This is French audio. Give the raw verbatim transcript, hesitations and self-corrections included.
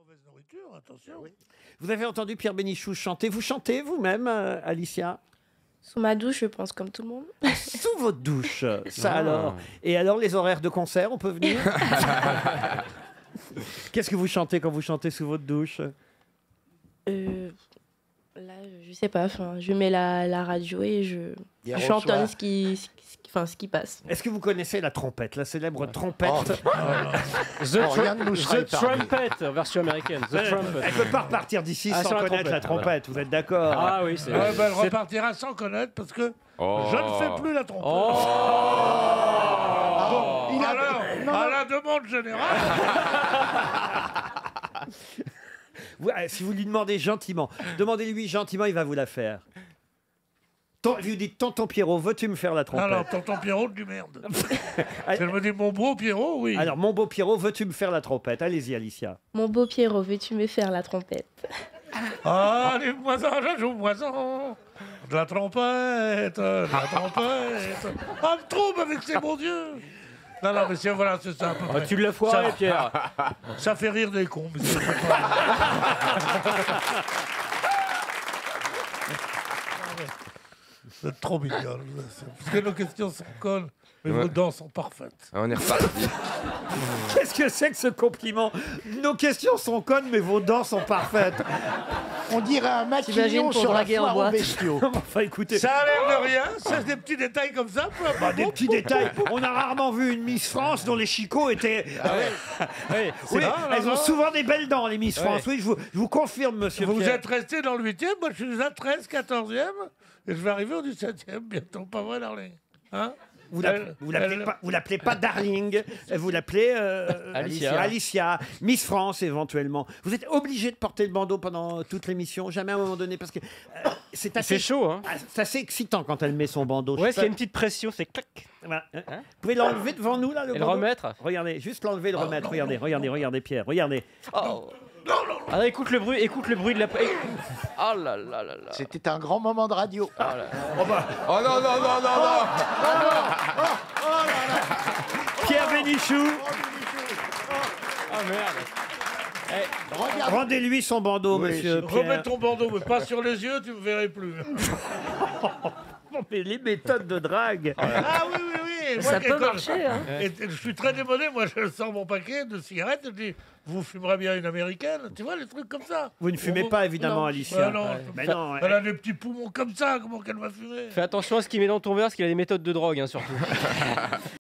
mauvaise nourriture, attention. Vous avez entendu Pierre Bénichou chanter. Vous chantez vous-même, euh, Alicia? Sous ma douche, je pense, comme tout le monde. Sous votre douche, ça Ah. alors. Et alors, les horaires de concert, on peut venir? Qu'est-ce que vous chantez quand vous chantez sous votre douche? Euh, là, je sais pas. Enfin, je mets la, la radio et je, Hier je au chantonne soir. ce qui, ce, qui, enfin, ce qui passe. Est-ce que vous connaissez la trompette, la célèbre trompette? The, tr- the Trumpet, version américaine. The Elle Trumpet. ne peut pas repartir d'ici Ah, sans sur la connaître la trompette, trompette, vous êtes d'accord? Ah oui, c'est Ouais, ben, elle c'est- repartira sans connaître parce que Oh. je ne fais plus la trompette. Oh. Bon, Il a- alors, non, à non. la demande générale, Vous, euh, si vous lui demandez gentiment, demandez-lui gentiment, il va vous la faire. Ton- vous dites, tonton Pierrot, veux-tu me faire la trompette? alors tonton Pierrot du merde. Elle me dit mon beau Pierrot, oui. Alors, mon beau Pierrot, veux-tu me faire la trompette? Allez-y, Alicia. Mon beau Pierrot, veux-tu me faire la trompette? Ah, les moisons, je joue moisson. De la trompette, de la trompette. Ah, me trompe avec ces bons dieux. Non, non, mais c'est voilà, c'est ça. à peu Ah, près. tu l'as foiré, Ça- Pierre. Ça fait rire des cons. Mais c'est pas- Vous êtes trop mignonne. Parce que nos questions sont connes, mais vos Ouais. dents sont parfaites. Ah, on est reparti. Qu'est-ce que c'est que ce compliment? Nos questions sont connes, mais vos dents sont parfaites. On dirait un T'imagines maquillon pour sur la draguer en foire aux boîte. bestiaux. Enfin, écoutez. Ça a l'air de rien, c'est des petits détails comme ça. peu Bah, importe. des petits détails. On a rarement vu une Miss France dont les chicots étaient. Oui, Oui, Ah, elles non, ont non. souvent des belles dents, les Miss France. Oui, je vous, je vous confirme, monsieur. Vous Pierre. êtes resté dans le huitième, moi je suis déjà treize, quatorzième, et je vais arriver au dix-septième bientôt, pas vrai, Darling? Hein? Vous l'appelez Elle- vous l'appelez elle- pas, vous l'appelez pas Darling, vous l'appelez euh, Alicia. Alicia, Miss France éventuellement. Vous êtes obligé de porter le bandeau pendant toute l'émission, jamais à un moment donné, parce que euh, c'est Il assez, fait chaud, hein. ah, c'est assez excitant quand elle met son bandeau. Je Ouais, sais s'il y a pas- une petite pression, c'est clac. Voilà. Vous pouvez l'enlever devant nous là, le Et le bandeau. remettre. Regardez, juste l'enlever, le remettre. Regardez, regardez, regardez, Pierre, regardez. Oh. Ah, écoute le bruit, écoute le bruit de la. Oh là là là là. C'était un grand moment de radio. Oh là. Oh non, non, non, non, non. Pierre Bénichou, Oh merde. Regarde, rendez-lui son bandeau, Oui, monsieur Remets Pierre. ton bandeau, mais pas sur les yeux, tu me verrais plus. Mais les méthodes de drague. Ah oui, oui, oui. Moi, Ça qui- peut quand- marcher, hein. Et, et je suis très démodé, moi je sors mon paquet de cigarettes, je dis, vous fumerez bien une américaine, tu vois, les trucs comme ça. Vous ne fumez Bon, pas, évidemment, non. Alicia. Ouais, non, Mais ça- non, elle a des petits poumons comme ça, comment qu'elle va fumer? Fais attention à ce qu'il met dans ton verre, parce qu'il a des méthodes de drogue, hein, surtout.